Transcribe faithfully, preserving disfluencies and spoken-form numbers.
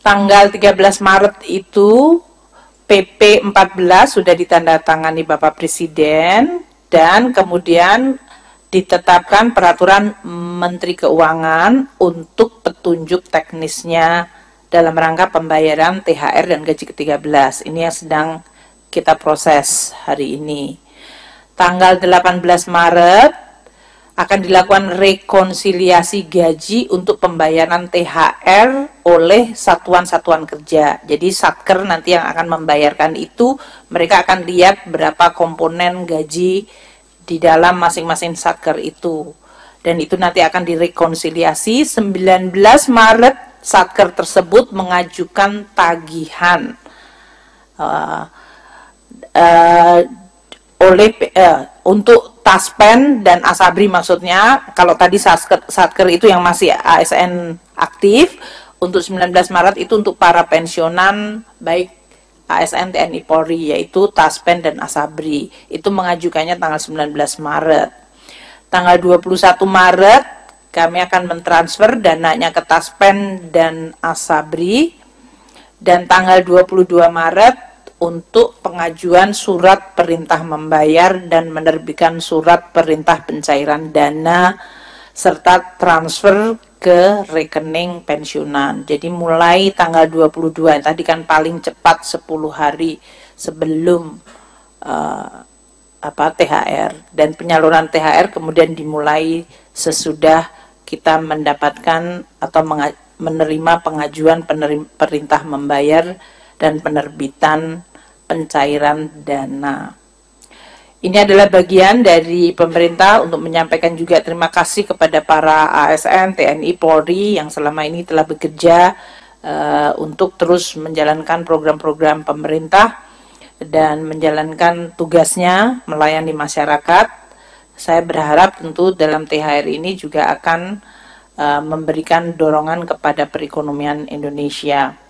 tanggal tiga belas Maret itu P P empat belas sudah ditandatangani Bapak Presiden, dan kemudian ditetapkan peraturan Menteri Keuangan untuk petunjuk teknisnya dalam rangka pembayaran T H R dan gaji ke tiga belas. Ini yang sedang kita proses hari ini. Tanggal delapan belas Maret akan dilakukan rekonsiliasi gaji untuk pembayaran T H R oleh satuan-satuan kerja. Jadi Satker nanti yang akan membayarkan itu, mereka akan lihat berapa komponen gaji di dalam masing-masing Satker itu. Dan itu nanti akan direkonsiliasi. Sembilan belas Maret Satker tersebut mengajukan tagihan uh, uh, oleh uh, untuk Taspen dan Asabri, maksudnya kalau tadi Satker, Satker itu yang masih A S N aktif, untuk sembilan belas Maret itu untuk para pensiunan baik A S N, T N I, Polri, yaitu Taspen dan Asabri. Itu mengajukannya tanggal sembilan belas Maret. Tanggal dua puluh satu Maret kami akan mentransfer dananya ke Taspen dan Asabri, dan tanggal dua puluh dua Maret untuk pengajuan surat perintah membayar dan menerbitkan surat perintah pencairan dana serta transfer ke rekening pensiunan. Jadi mulai tanggal dua puluh dua, tadi kan paling cepat sepuluh hari sebelum uh, apa T H R, dan penyaluran T H R kemudian dimulai sesudah kita mendapatkan atau menerima pengajuan perintah membayar dan penerbitan pencairan dana. Ini adalah bagian dari pemerintah untuk menyampaikan juga terima kasih kepada para A S N, T N I, Polri yang selama ini telah bekerja uh, untuk terus menjalankan program-program pemerintah dan menjalankan tugasnya melayani masyarakat. Saya berharap tentu dalam T H R ini juga akan uh, memberikan dorongan kepada perekonomian Indonesia.